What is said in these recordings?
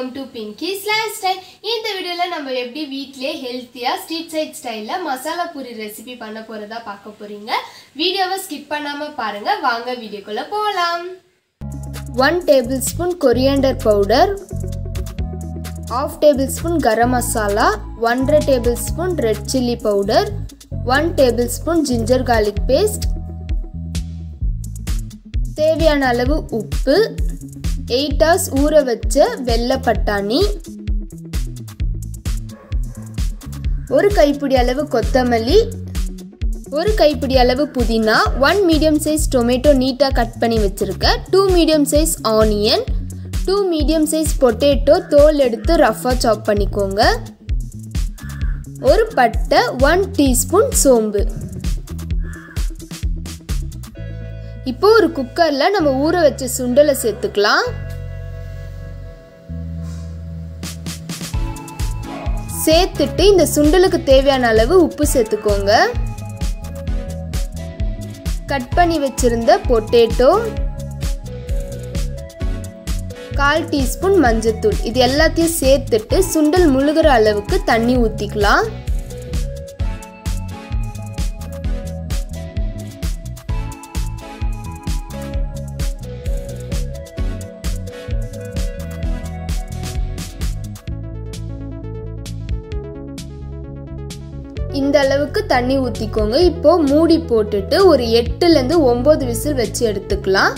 welcome to Pinky's Lifestyle. இந்த வீடியோல நம்ம எப்படி வீட்லயே ஹெல்தியா ஸ்ட்ரீட் சைட் ஸ்டைல்ல மசாலா பூரி ரெசிபி பண்ண போறதா பார்க்க போறீங்க. வீடியோவை ஸ்கிப் பண்ணாம பாருங்க. வாங்க வீடியோக்குள்ள போலாம். 1 tablespoon coriander powder, 1/2 tablespoon garam masala, 1/2 tablespoon red chili powder, 1 tablespoon ginger garlic paste, தேவையான அளவு உப்பு, 8 hours ஊற வச்ச வெள்ளை பட்டாணி, ஒரு கைப்பிடி அளவு கொத்தமல்லி, ஒரு கைப்பிடி அளவு புதினா, 1 மீடியம் சைஸ் டொமேட்டோ நீட்டா கட் பண்ணி வச்சிருக்கேன், 2 medium size onion, 2 medium size potato தோல் எடுத்து ரஃபா சாப் பண்ணிக்கோங்க, ஒரு பட்டை, 1 டீஸ்பூன் சோம்பு. இப்போ ஒரு குக்கர்ல நம்ம ஊற வச்ச சுண்டலை சேர்த்துக்கலாம். சேர்த்துட்டு இந்த சுண்டலுக்கு தேவையான அளவு உப்பு சேர்த்துக்கோங்க. கட் பண்ணி வச்சிருந்த பொட்டேட்டோ, 1/4 டீஸ்பூன் மஞ்சள்தூள், இது எல்லாத்தையும் சேர்த்துட்டு சுண்டல் முழுகிற அளவுக்கு தண்ணி ஊத்திக்கலாம். இந்த அளவுக்கு தண்ணி ஊத்திக்கோங்க. இப்போ மூடி போட்டுட்டு ஒரு 8 ல இருந்து 9 விசில் வச்சு எடுத்துக்கலாம்.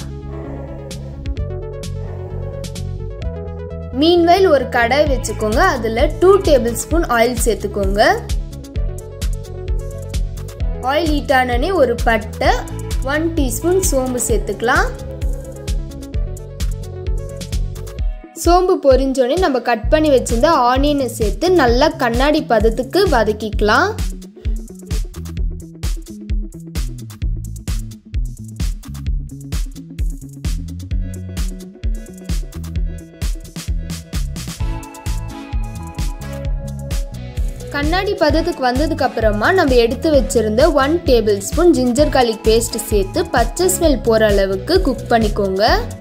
மீன்வைல் ஒரு கடாய் வச்சுக்கோங்க. அதுல 2 டேபிள்ஸ்பூன் ஆயில் சேர்த்துக்கோங்க. ஆயில் ஹீட் ஆனனே ஒரு பட்டை, 1 டீஸ்பூன் சோம்பு சேர்த்துக்கலாம். சோம்பு பொரிஞ்சோடனே நம்ம கட் பண்ணி வச்சிருந்த ஆனியனை சேர்த்து நல்லா கண்ணாடி பதத்துக்கு வதக்கிக்கலாம். கண்ணாடி பதத்துக்கு வந்ததுக்கு அப்புறமா நம்ம எடுத்து வச்சிருந்த 1 டேபிள்ஸ்பூன் ஜிஞ்சர் கார்லிக் பேஸ்ட் சேர்த்து பச்சை ஸ்மெல் போற அளவுக்கு குக் பண்ணிக்கோங்க.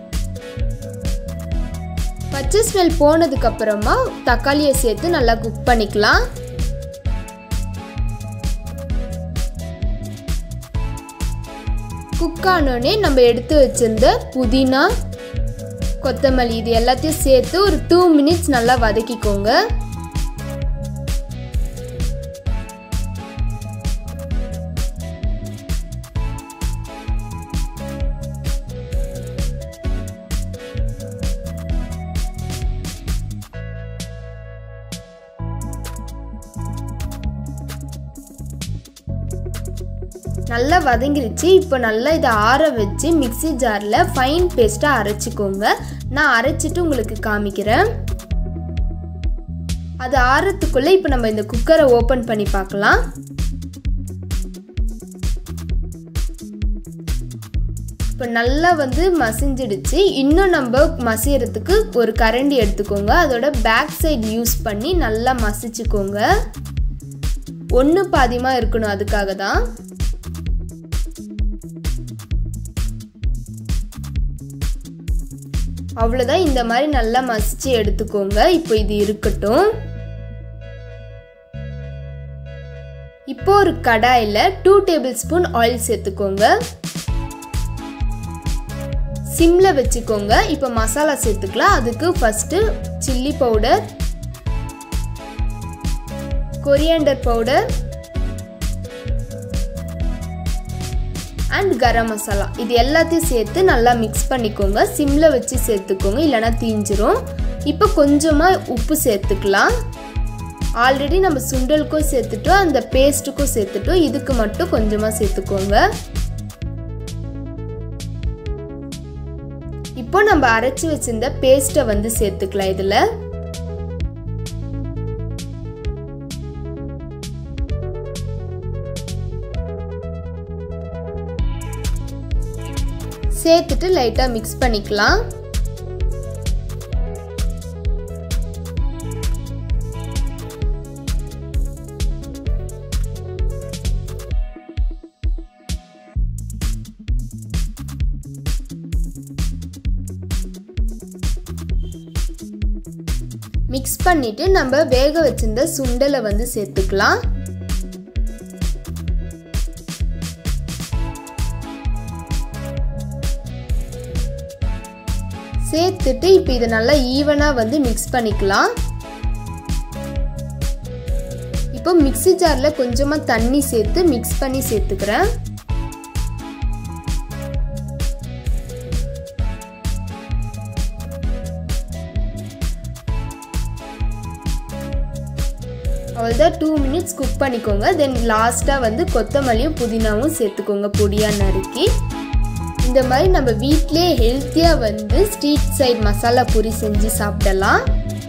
பச்சை ஸ்மெல் போனதுக்கு அப்புறமா தக்காளியை சேர்த்து நல்லா குக் பண்ணிக்கலாம். குக் ஆனோடனே நம்ம எடுத்து வச்சிருந்த புதினா, கொத்தமல்லி இது எல்லாத்தையும் சேர்த்து ஒரு 2 மினிட்ஸ் நல்லா வதக்கிக்கோங்க. நல்லா வதங்கிருச்சு. இப்போ நல்லா இதை ஆற வச்சு மிக்ஸி ஜாரில் ஃபைன் பேஸ்ட்டாக அரைச்சிக்கோங்க. நான் அரைச்சிட்டு உங்களுக்கு காமிக்கிறேன். அது ஆறத்துக்குள்ளே இப்போ நம்ம இந்த குக்கரை ஓப்பன் பண்ணி பார்க்கலாம். இப்போ நல்லா மசிஞ்சிடுச்சு. இன்னும் நம்ம மசியறதுக்கு ஒரு கரண்டி எடுத்துக்கோங்க. அதோட பேக் சைடு யூஸ் பண்ணி நல்லா மசிச்சுக்கோங்க. ஒன்று பாதியமாக இருக்கணும், அதுக்காக தான். அவ்வளோதான், இந்த மாதிரி நல்லா மசிச்சு எடுத்துக்கோங்க. இப்போ இது இருக்கட்டும். இப்போ ஒரு கடாயில் 2 டேபிள்ஸ்பூன் ஆயில் சேர்த்துக்கோங்க. சிம்ல வச்சுக்கோங்க. இப்போ மசாலா சேர்த்துக்கலாம். அதுக்கு first chilli powder, coriander powder and garam masala இது எல்லாத்தையும் சேர்த்து நல்லா மிக்ஸ் பண்ணிக்கோங்க. சிம்ல வச்சு சேர்த்துக்கோங்க, இல்லைனா தீஞ்சிரும். இப்போ கொஞ்சமாக உப்பு சேர்த்துக்கலாம். ஆல்ரெடி நம்ம சுண்டலுக்கும் சேர்த்துட்டோம், அந்த பேஸ்ட்டுக்கும் சேர்த்துட்டோம். இதுக்கு மட்டும் கொஞ்சமாக சேர்த்துக்கோங்க. இப்போ நம்ம அரைச்சி வச்சிருந்த பேஸ்ட்டை சேர்த்துக்கலாம். இதில் சேர்த்துட்டு லைட்டாக மிக்ஸ் பண்ணிக்கலாம். மிக்ஸ் பண்ணிட்டு நம்ம வேக வச்சிருந்த சுண்டலை வந்து சேர்த்துக்கலாம். சேர்த்துட்டு இப்போ இதை நல்லா ஈவனா வந்து மிக்ஸ் பண்ணிக்கலாம். இப்போ மிக்ஸி ஜார்ல கொஞ்சமா தண்ணி சேர்த்து மிக்ஸ் பண்ணி சேர்த்துக்கிறேன். அவ்வளோதான் 2 மினிட்ஸ் குக் பண்ணிக்கோங்க. தென் லாஸ்ட்டாக வந்து கொத்தமல்லியும் புதினாவும் சேர்த்துக்கோங்க பொடியாக நறுக்கி. இந்த மாதிரி நம்ம வீட்டிலே ஹெல்த்தியாக வந்து ஸ்ட்ரீட் சைட் மசாலா பூரி செஞ்சு சாப்பிடலாம்.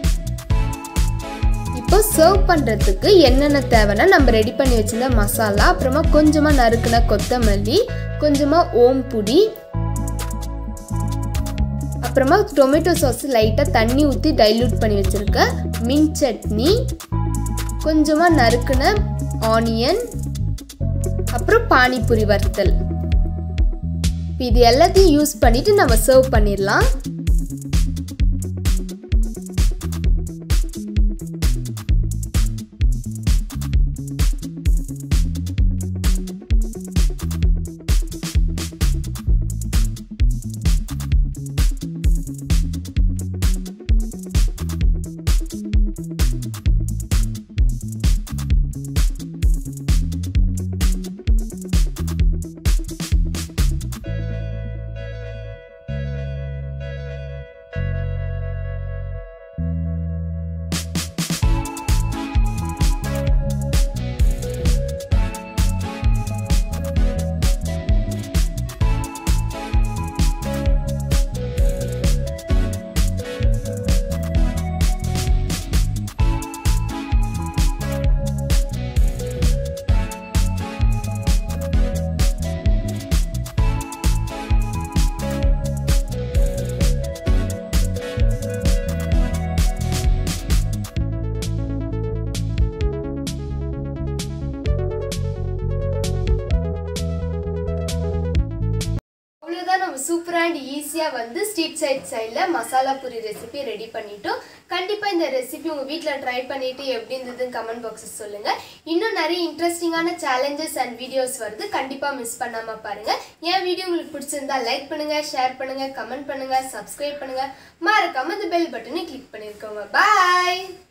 இப்போ சர்வ் பண்ணுறதுக்கு என்னென்ன தேவைன்னா நம்ம ரெடி பண்ணி வச்சிருந்த மசாலா, அப்புறமா கொஞ்சமாக நறுக்குன கொத்தமல்லி, கொஞ்சமாக ஓம்புடி, அப்புறமா டொமேட்டோ சாஸ் லைட்டாக தண்ணி ஊற்றி டைல்யூட் பண்ணி வச்சுருக்க மின்ட் சட்னி, கொஞ்சமாக நறுக்குன ஆனியன், அப்புறம் பானிபூரி வறுத்தல். இது எல்லாத்தையும் யூஸ் பண்ணிட்டு நம்ம சர்வ் பண்ணிடலாம். நம்ம சூப்பரா அண்ட் ஈஸியா வந்து ஸ்ட்ரீட் சைட் ஸ்டைல்ல மசாலா பூரி ரெசிபி ரெடி பண்ணிட்டோம். கண்டிப்பா இந்த ரெசிபி உங்க வீட்ல ட்ரை பண்ணிட்டு எப்படி இருந்ததுன்னு கமெண்ட் பாக்ஸில் சொல்லுங்க. இன்னும் நிறைய இன்ட்ரெஸ்டிங்கான சேலஞ்சஸ் அண்ட் வீடியோஸ் வருது, கண்டிப்பா மிஸ் பண்ணாம பாருங்க. என் வீடியோ உங்களுக்கு பிடிச்சிருந்தா லைக் பண்ணுங்க, ஷேர் பண்ணுங்க, கமெண்ட் பண்ணுங்க, சப்ஸ்கிரைப் பண்ணுங்க, மறக்காம இந்த பெல் பட்டனை கிளிக் பண்ணிருக்கோங்க. பாய்.